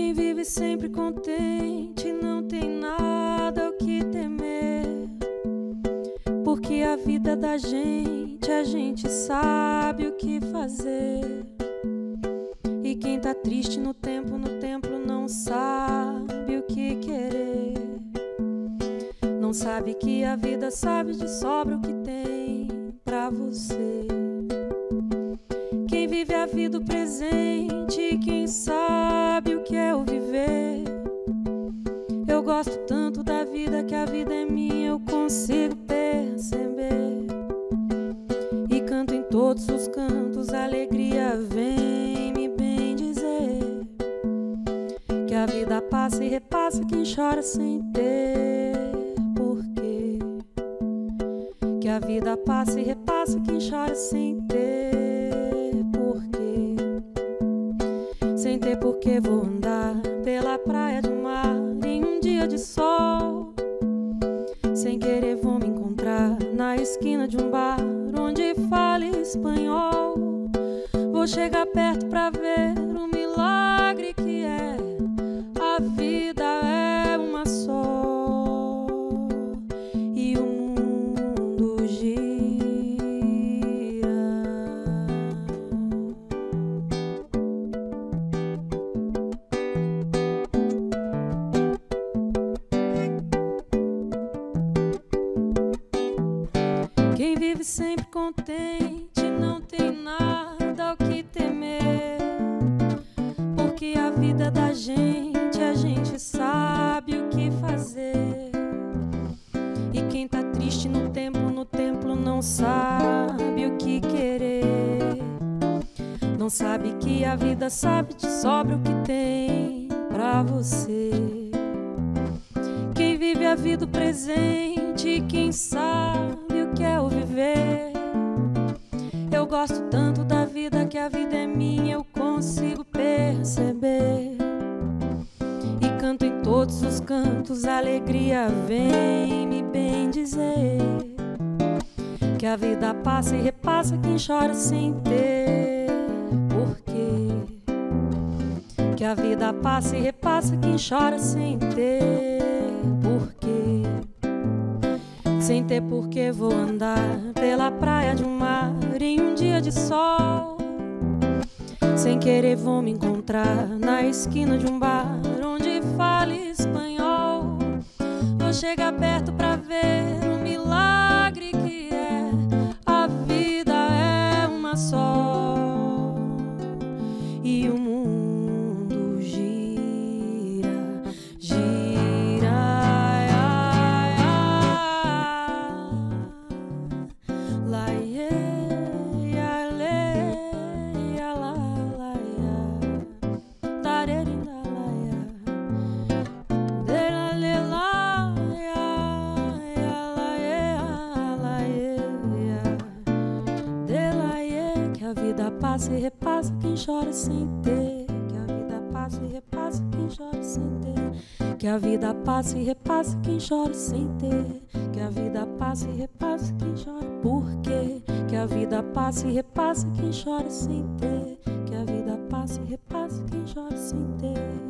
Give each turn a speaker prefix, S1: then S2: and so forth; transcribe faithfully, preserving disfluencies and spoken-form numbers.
S1: Quem vive sempre contente não tem nada o que temer, porque a vida da gente, a gente sabe o que fazer. E quem tá triste no tempo, no templo não sabe o que querer. Não sabe que a vida sabe de sobra o que tem pra você. Quem vive a vida o presente, quem sabe o que é o viver. Eu gosto tanto da vida que a vida é minha, eu consigo perceber. E canto em todos os cantos, a alegria vem me bem dizer que a vida passa e repassa quem chora sem ter porquê. Que a vida passa e repassa quem chora sem ter porquê. Sem ter porquê vou andar pela praia do mar em um dia de sol. Sem querer vou me encontrar na esquina de um bar onde fala espanhol. Vou chegar perto pra ver o milagre que é. A vida é uma só e o mundo gira. Quem vive sempre contente não tem nada ao que temer, porque a vida da gente, a gente sabe o que fazer. E quem tá triste no tempo, no templo não sabe o que querer. Não sabe que a vida sabe de sobra o que tem pra você. Quem vive a vida o presente, quem sabe o que é o viver. Eu gosto tanto da vida que a vida é minha, eu consigo perceber. E canto em todos os cantos, a alegria vem me bem dizer que a vida passa e repassa quem chora sem ter porquê. Que a vida passa e repassa quem chora sem ter porquê. Sem ter porquê vou andar pela praia de um mar em um dia de sol. Sem querer vou me encontrar na esquina de um bar onde fala espanhol. Vou chegar perto pra ver o milagre que é. A vida é uma só e o mundo gira, gira. Ai, ai, ai. Lá, iê, ia, lê, ia, lá, lá, ia. Tarerinda, lá, ia. Dera, lê, lá, ia, ia, lá, ia, lá, ia. Dela, ia. Que a vida passa e repassa quem chora sem ter. Que a vida passa e repassa quem chora sem ter. Que a vida passa e repassa quem chora sem ter. Que a vida passa e repassa quem chora por quê? Que a vida passa e repassa quem chora sem ter. Que a vida passa e repassa quem chora sem ter.